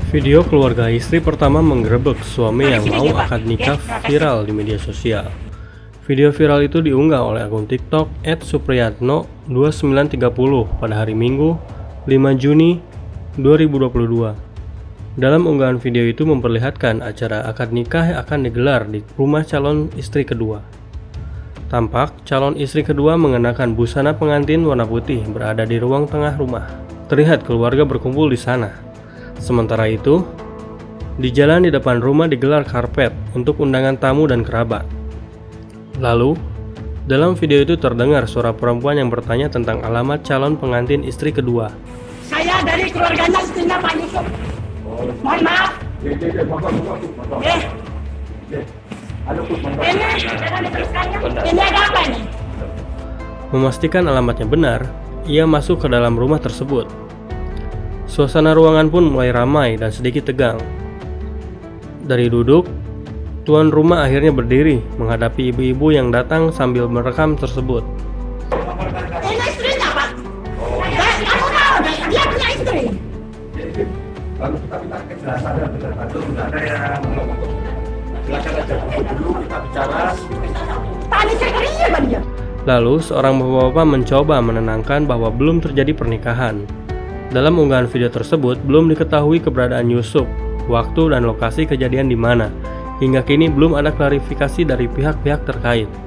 Video keluarga istri pertama menggerebek suami yang mau akad nikah viral di media sosial. Video viral itu diunggah oleh akun TikTok @supriyatno2930 pada hari Minggu 5 Juni 2022. Dalam unggahan video itu memperlihatkan acara akad nikah yang akan digelar di rumah calon istri kedua. Tampak calon istri kedua mengenakan busana pengantin warna putih berada di ruang tengah rumah. Terlihat keluarga berkumpul di sana. Sementara itu, di jalan di depan rumah digelar karpet untuk undangan tamu dan kerabat. Lalu, dalam video itu terdengar suara perempuan yang bertanya tentang alamat calon pengantin istri kedua. Saya dari keluarganya istrinya Pak Yusuf. Mohon maaf. Ini ada apa nih? Memastikan alamatnya benar, ia masuk ke dalam rumah tersebut. Suasana ruangan pun mulai ramai dan sedikit tegang. Dari duduk, tuan rumah akhirnya berdiri menghadapi ibu-ibu yang datang sambil merekam tersebut. Ini istrinya, Pak. Kamu tahu, dia punya istri. Lalu kita minta kejelasan dan betul sudah ada yang silakan aja dulu kita bicara. Tadi saya kerja Pak dia. Lalu seorang bapak-bapak mencoba menenangkan bahwa belum terjadi pernikahan. Dalam unggahan video tersebut belum diketahui keberadaan Yusuf, waktu dan lokasi kejadian di mana. Hingga kini belum ada klarifikasi dari pihak-pihak terkait.